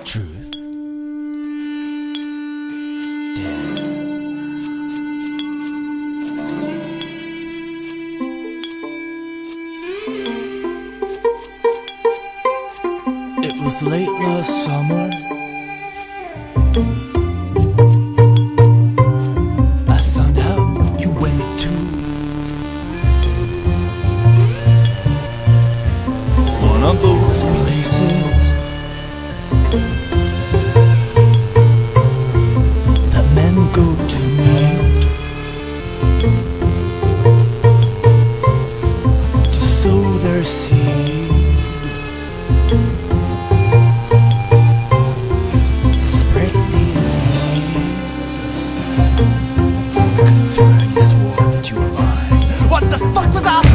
truth. Dead. It was late last summer. I found out you went to one of those places that men go to meet, to sow their seed. Spread disease. I could swear you swore that you were mine. What the fuck was I